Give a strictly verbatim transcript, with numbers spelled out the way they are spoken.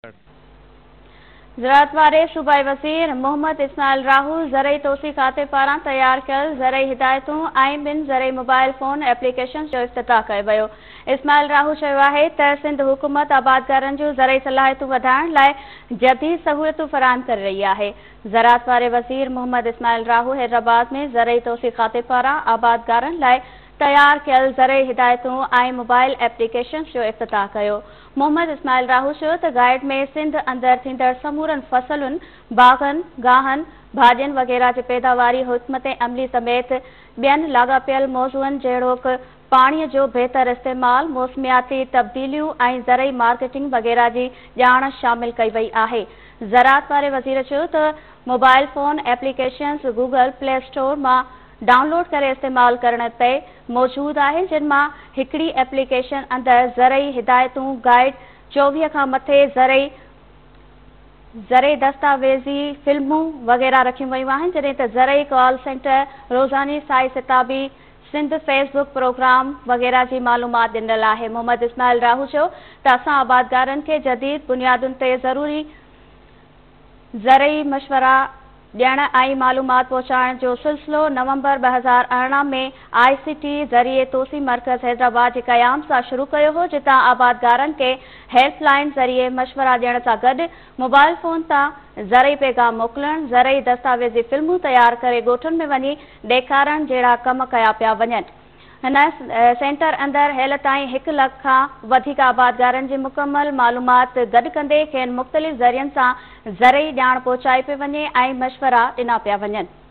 ज़राअत वारे सूबाई वज़ीर मोहम्मद इस्माइल राहू ज़रई तोसी खाते पारां तैयार कयल ज़रई हिदायतूं ऐं ॿिनि ज़रई मोबाइल फ़ोन एप्लीकेशन जो इफ़्तिताह कयो वियो। इस्माइल राहू चयो आहे त सिंध हुकूमत आबादकारनि जूं ज़रई सलाहियतूं वधाइण लाइ जदीद सहूलियतूं फ़राहम करे रही आहे। ज़राअत वारे वज़ीर मोहम्मद इस्माइल राहू हैदराबाद में ज़रई तोसी खाते पारां आबादकारनि लाइ तैयार कयल ज़रई हिदायतूं ऐं मोबाइल एप्लीकेशन जो इफ़्तिताह कयो। मोहम्मद इस्माइल राहू चयो त गाइड में सिंध अंदर थींदड़ समूरनि फसलुनि, बाग़नि, गाहनि, भाॼियुनि वग़ैरह जे पैदावारी हुकमत अमली समेत ॿियनि लाॻापियल मौज़ूअनि जहिड़ोक पाणीअ जो बहितर इस्तेमाल, मौसमियाती तब्दीलियूं ऐं ज़रई मार्केटिंग वग़ैरह जी ॼाण शामिल कई वई आहे। ज़राअत वारे वज़ीर चयो त mobile phone applications Google Play Store मां डाउनलोड करे इस्तेमाल करण ते मौजूद आहे, जिन मां हिकड़ी एप्लीकेशन अंदर ज़रई हिदायतूं गाइड चोवीह खां मथे ज़रई ज़रई दस्तावेज़ी फिल्मूं वग़ैरह रखियूं वयूं आहिनि, जॾहिं त ज़रई कॉल सेंटर, रोज़ानी साई सिताबी, सिंध फेसबुक प्रोग्राम वग़ैरह जी मालूमात ॾिनल आहे। मोहम्मद इस्माइल राहू चयो त असां आबादकारनि खे जदीद बुनियादुनि ते ज़रूरी ज़रई मशवरा ॾियण ऐं मालूमात पहुचाइण जो सिलसिलो नवंबर ॿ हज़ार अरिड़हं में आई सी टी ज़रिए तोसी मर्कज़ हैदराबाद जे क़याम सां शुरू कयो हो, जितां आबादकारनि खे हेल्पलाइन ज़रिए मशवरा ॾियण सां गॾु मोबाइल फ़ोन तां ज़रई पैगाम मोकिलण, ज़रई दस्तावेज़ी फिल्मूं तैयार करे ॻोठनि में वञी ॾेखारण जहिड़ा कम कया पिया वञनि। हिन सेंटर अंदर हेल ताईं हिकु लख खां वधीक आबादकारनि जी मुकमल मालूमात गॾु कंदे खेनि मुख़्तलिफ़ ज़रियनि सां ज़रई ॼाण पहुचाई पई वञे ऐं मशवरा ॾिना पिया वञनि।